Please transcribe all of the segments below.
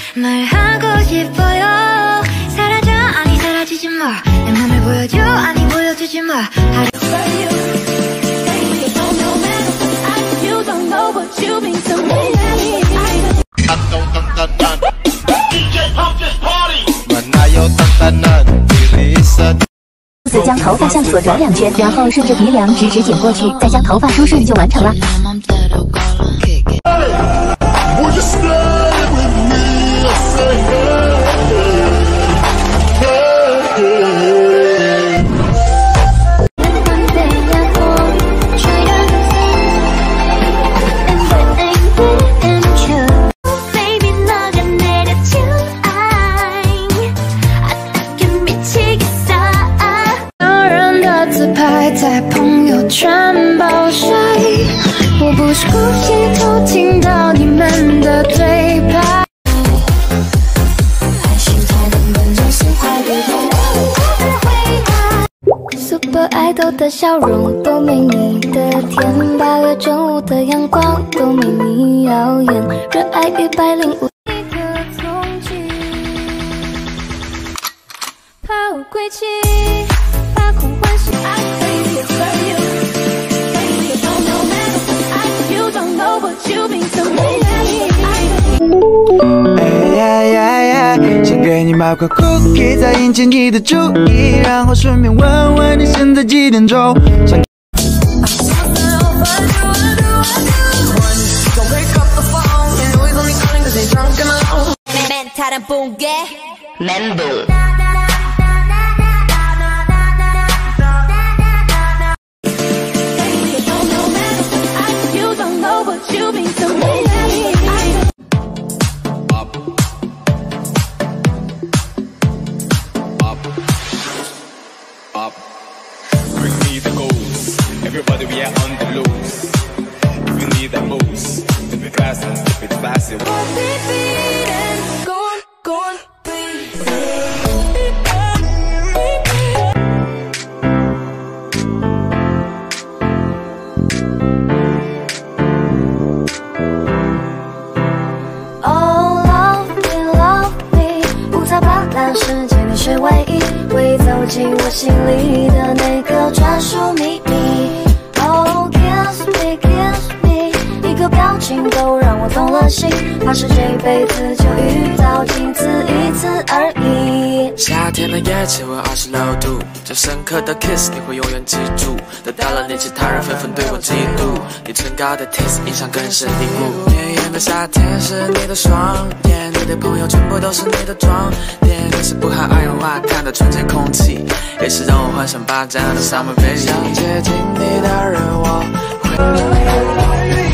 말하고 싶어요. 사라져 아니 사라지지 마. 내 맘을 보여줘 아니 보여주지 마. You don't know what you mean to me. 만나요 단단한 리사. 将头发向左转2圈，然后顺着鼻梁直直剪过去，再将头发梳顺就完成了。 在朋友圈爆晒，我不是故意偷听到你们的对白。Super Idol 的笑容都没你的甜，8月正午的阳光都没你耀眼，热爱105。抛归期，发狂欢喜。 先给你买块 cookie， 再引起你的注意，然后顺便问问你现在几点钟。 Bring me the goals, everybody we are on the loose. If you need that moves, dip it fast and dip it fast. Oh love me, love me， 五彩斑斓世界你是唯一，会走进我心里的那个专属秘密。Oh kiss me, kiss me， 一个表情都让我动了心，怕是这辈子就遇到仅此一次而已。 夏天的夜气温26度，这深刻的 kiss 你会永远记住，得到了你其他人纷纷对我嫉妒，你唇膏的 taste 印象更深蒂固。炎炎的夏天是你的双眼，你的朋友全部都是你的装点，你是不含二氧化碳的纯洁空气，也是让我幻想霸占的 summer baby。想接近你的人，我会。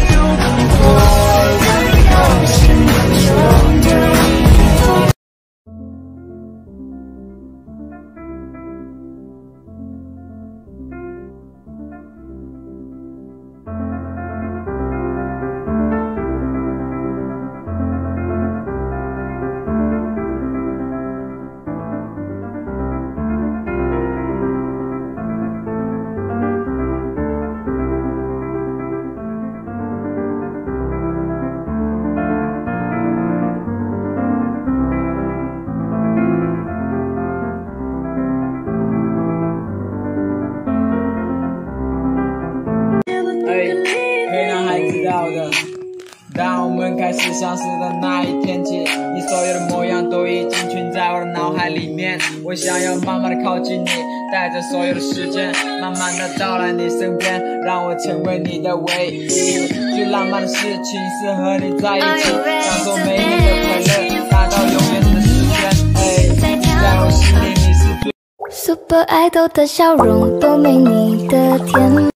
会让孩知道的。当我们开始相识的那一天起，你所有的模样都已经存在我的脑海里面。我想要慢慢的靠近你，带着所有的时间，慢慢的到来你身边，让我成为你的唯一。最浪漫的事情是和你在一起，享受美丽的快乐，达到永远的时间。在我心里你是最。 Super Idol 的笑容都没你的甜。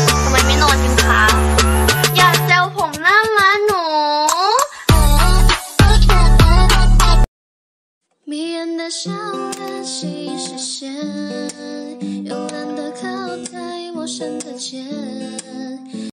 迷人的笑跟细视线，慵懒的靠在陌生的肩。